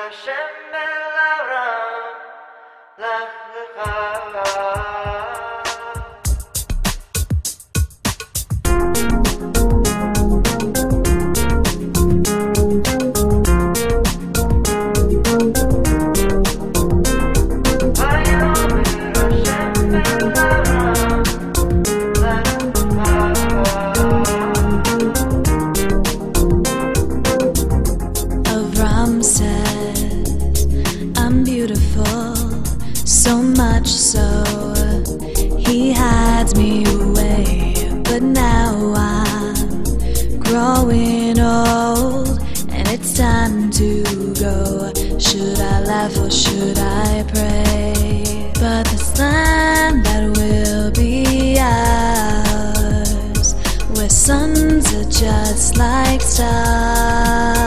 Avram says I'm beautiful, so much so he hides me away. But now I'm growing old and it's time to go. Should I laugh or should I pray? But this land that will be ours, where suns are just like stars.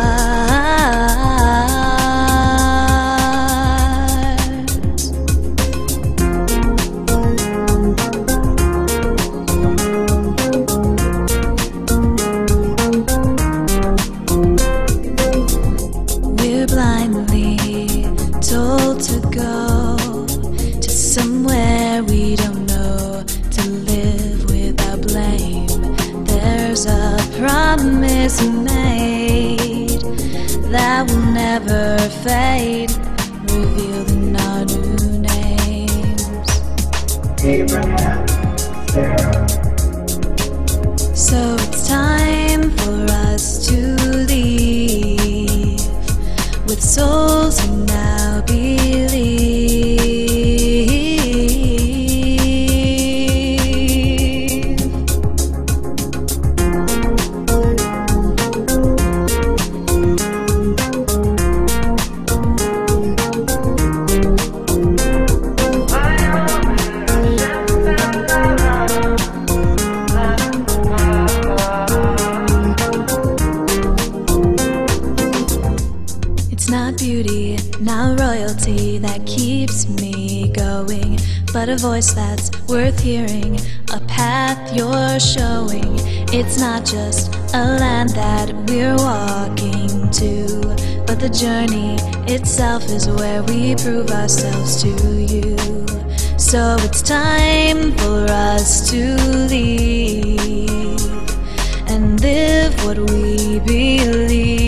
We're blindly told to go to somewhere we don't know, to live without blame. There's a promise made that will never fade, revealed in our new names. Abraham, Sarah. So it's time for us to leave with souls who now believe. It's not beauty, not royalty that keeps me going, but a voice that's worth hearing, a path you're showing. It's not just a land that we're walking to, but the journey itself is where we prove ourselves to you. So it's time for us to leave and live what we believe.